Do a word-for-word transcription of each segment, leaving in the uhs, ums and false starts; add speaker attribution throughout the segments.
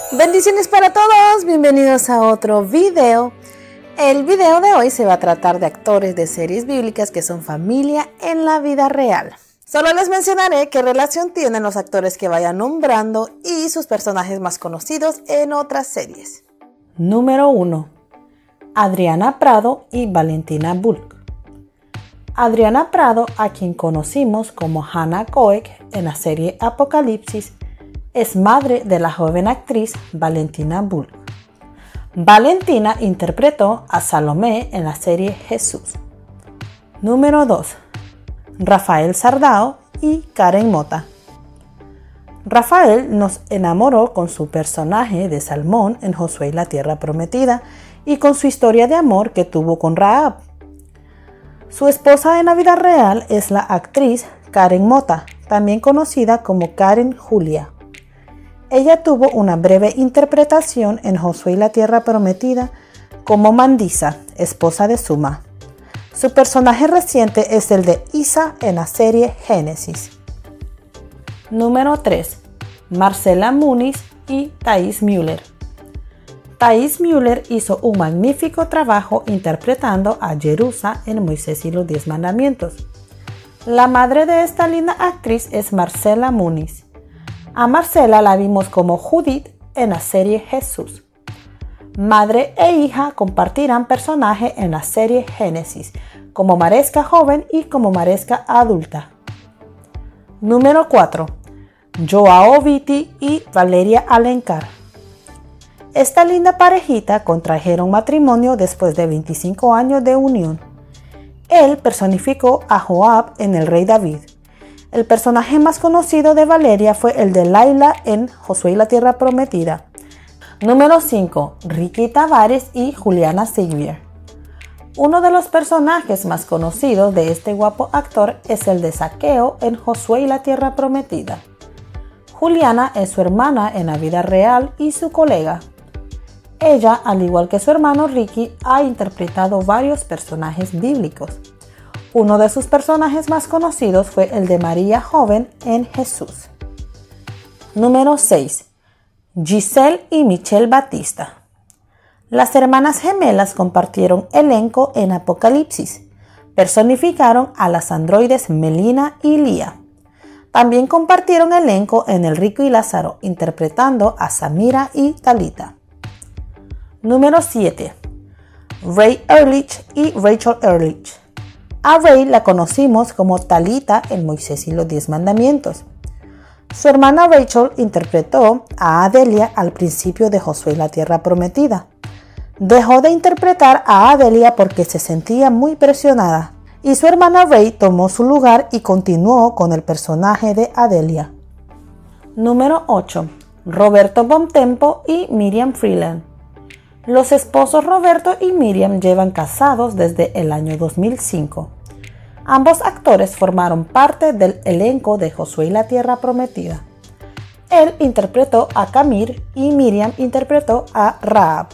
Speaker 1: Bendiciones para todos, bienvenidos a otro video. El video de hoy se va a tratar de actores de series bíblicas que son familia en la vida real. Solo les mencionaré qué relación tienen los actores que vayan nombrando y sus personajes más conocidos en otras series. Número uno. Adriana Prado y Valentina Bulk. Adriana Prado, a quien conocimos como Hannah Coek en la serie Apocalipsis, es madre de la joven actriz Valentina Bulk. Valentina interpretó a Salomé en la serie Jesús. Número dos. Rafael Sardao y Karen Mota. Rafael nos enamoró con su personaje de Salmón en Josué y la Tierra Prometida y con su historia de amor que tuvo con Rahab. Su esposa en la vida real es la actriz Karen Mota, también conocida como Karen Julia. Ella tuvo una breve interpretación en Josué y la Tierra Prometida como Mandisa, esposa de Suma. Su personaje reciente es el de Isa en la serie Génesis. Número tres. Marcela Muniz y Thais Müller. Thais Müller hizo un magnífico trabajo interpretando a Jerusa en Moisés y los Diez Mandamientos. La madre de esta linda actriz es Marcela Muniz. A Marcela la vimos como Judith en la serie Jesús. Madre e hija compartirán personaje en la serie Génesis, como Maresca joven y como Maresca adulta. Número cuatro. Joao Vitti y Valeria Alencar. Esta linda parejita contrajeron matrimonio después de veinticinco años de unión. Él personificó a Joab en El Rey David. El personaje más conocido de Valeria fue el de Laila en Josué y la Tierra Prometida. Número cinco. Ricky Tavares y Juliana Sigvier. Uno de los personajes más conocidos de este guapo actor es el de Zaqueo en Josué y la Tierra Prometida. Juliana es su hermana en la vida real y su colega. Ella, al igual que su hermano Ricky, ha interpretado varios personajes bíblicos. Uno de sus personajes más conocidos fue el de María joven en Jesús. Número seis. Giselle y Michelle Batista. Las hermanas gemelas compartieron elenco en Apocalipsis. Personificaron a las androides Melina y Lía. También compartieron elenco en El Rico y Lázaro, interpretando a Samira y Talita. Número siete. Ray Ehrlich y Rachel Ehrlich. A Ray la conocimos como Talita en Moisés y los Diez Mandamientos. Su hermana Rachel interpretó a Adelia al principio de Josué y la Tierra Prometida. Dejó de interpretar a Adelia porque se sentía muy presionada, y su hermana Ray tomó su lugar y continuó con el personaje de Adelia. Número ocho. Roberto Bontempo y Miriam Freeland. Los esposos Roberto y Miriam llevan casados desde el año dos mil cinco. Ambos actores formaron parte del elenco de Josué y la Tierra Prometida. Él interpretó a Camir y Miriam interpretó a Rahab.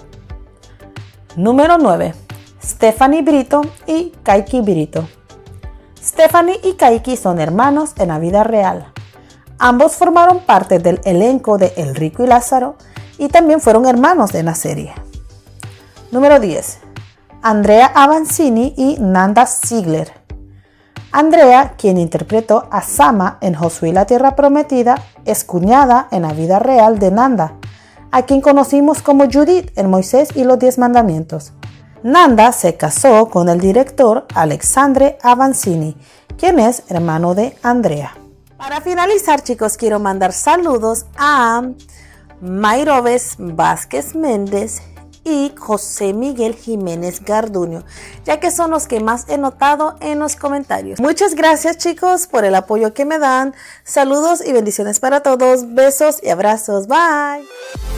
Speaker 1: Número nueve. Stephanie Brito y Kaiki Brito. Stephanie y Kaiki son hermanos en la vida real. Ambos formaron parte del elenco de El Rico y Lázaro y también fueron hermanos en la serie. Número diez. Andrea Avancini y Nanda Ziegler. Andrea, quien interpretó a Sama en Josué y la Tierra Prometida, es cuñada en la vida real de Nanda, a quien conocimos como Judith en Moisés y los Diez Mandamientos. Nanda se casó con el director Alexandre Avancini, quien es hermano de Andrea. Para finalizar, chicos, quiero mandar saludos a Mayroves Vázquez Méndez y José Miguel Jiménez Garduño, ya que son los que más he notado en los comentarios. Muchas gracias, chicos, por el apoyo que me dan. Saludos y bendiciones para todos. Besos y abrazos. Bye.